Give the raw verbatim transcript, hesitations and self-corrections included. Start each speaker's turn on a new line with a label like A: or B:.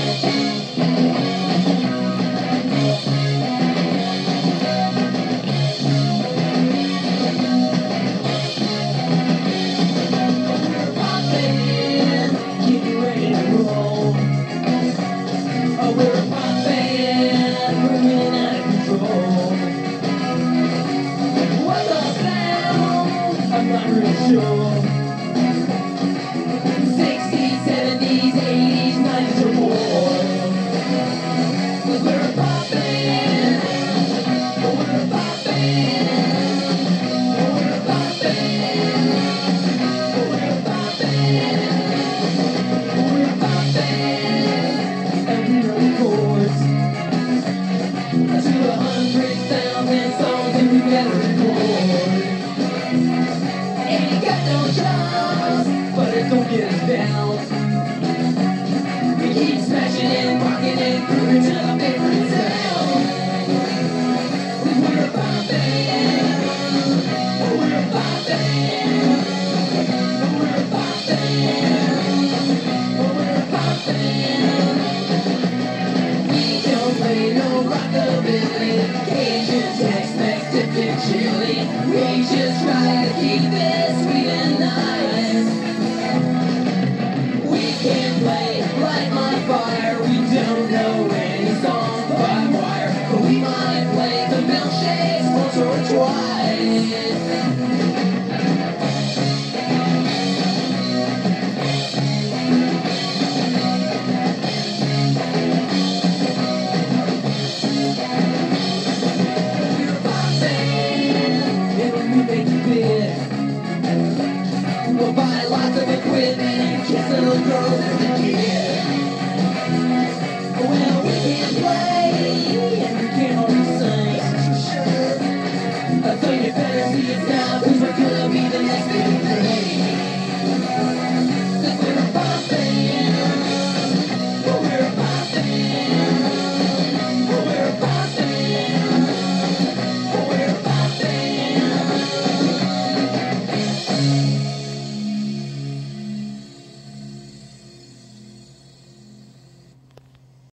A: sixties, seventies, eighties, nineties or more. 'Cause we're a pop band. We're a pop band. We're a pop band. We're a pop band. We're a pop band. And we wrote chords to a hundred thousand songs and we better record. Ain't got no jobs, but it don't get us down. We keep smashing and rocking and grooving to our favorite sound. 'Cause we're a pop band. We're a pop band. We're a pop band. We're a pop band. We don't play no rockabilly, Cajun, Tex-Mex, dipped in chili. We just try to keep it sweet and nice. We can't